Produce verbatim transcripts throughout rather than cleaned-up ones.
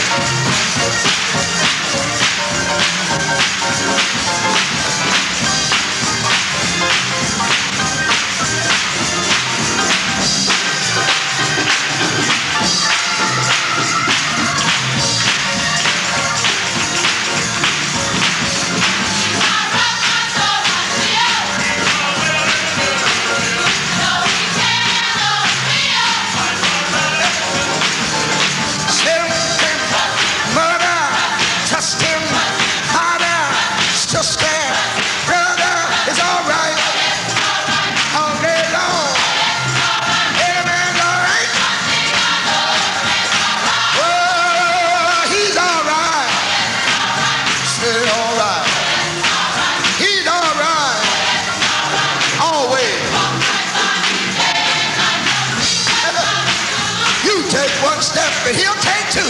But he'll take two.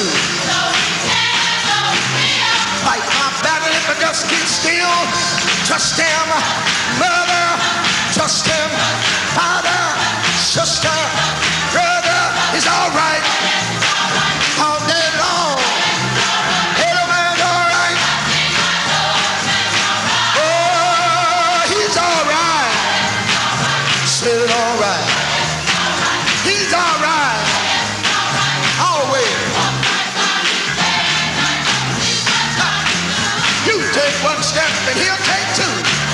Fight my battle if I just keep still. Trust him, mother. Trust him, father, sister, brother. It's all right. All day long. Little man's all right. Oh, he's all right. Still all right. He's all right. One step and he'll take two.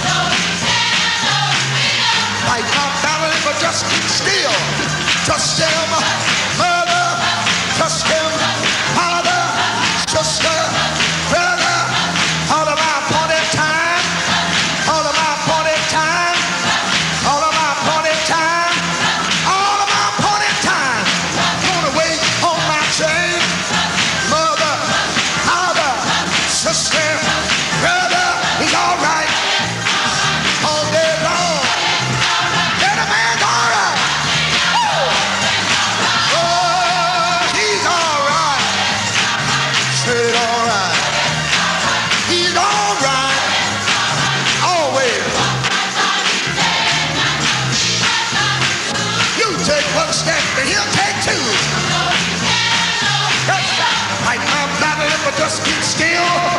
Fight my battle if I just keep still. Trust him, mother. Trust him, father, sister, brother. All of my appointed time. All of my appointed time. All of my appointed time. All of my appointed time. Gonna wait on my train. Mother, father, sister, brother, he's all right. All day long. Little man's all right. Oh, he's all right. Straight all right. He's all right. Always. You take one step and he'll take two. Fight my battle if I just keep still.